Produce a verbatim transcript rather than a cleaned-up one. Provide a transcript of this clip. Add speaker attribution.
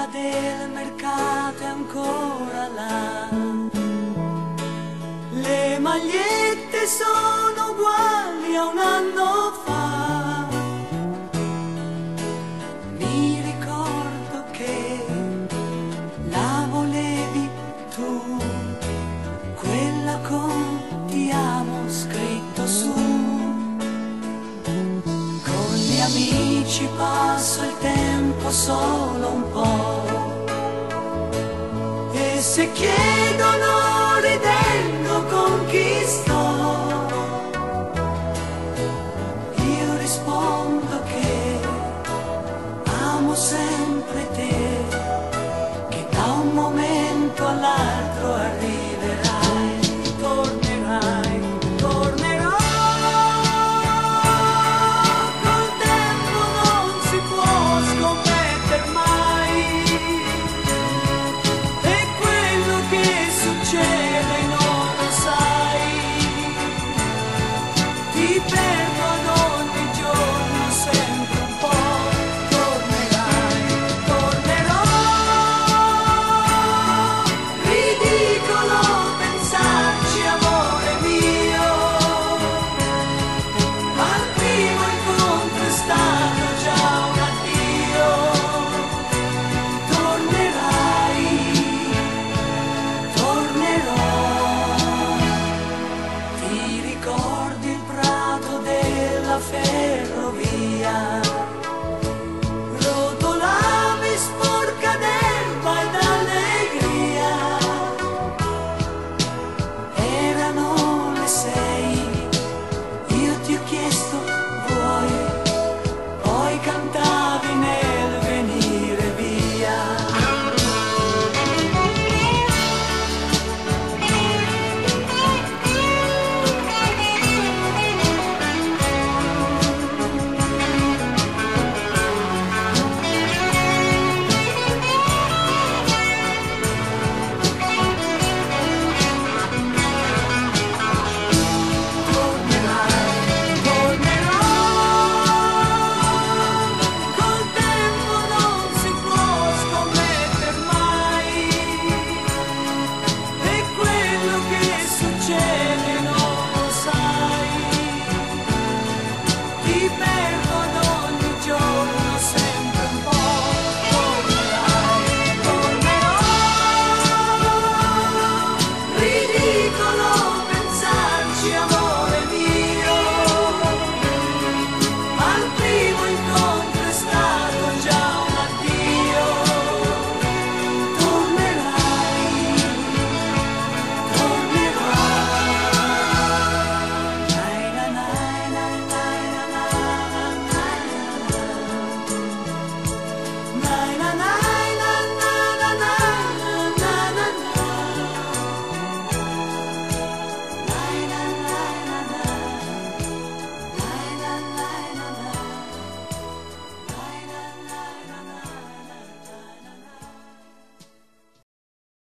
Speaker 1: via del mercato è ancora là. Le magliette sono uguali a un anno fa. Mi ricordo che la volevi tu, quella con ti amo scritto su. Con gli amici passo il tempo solo un po', e se chiedono ridendo con chi sto, io rispondo che amo sempre te, che da un momento all'altro arriverai, tornerai, tornerai. Col tempo non si può scommettere mai, e quello che succede non lo sai. Ti perdo ad ogni giorno sempre un po'. Tornerai, tornerò. Ridicolo pensarci, amore mio, ma il primo incontro è stato già un addio. Tornerai, tornerò. Ti ricordi il prato della festa?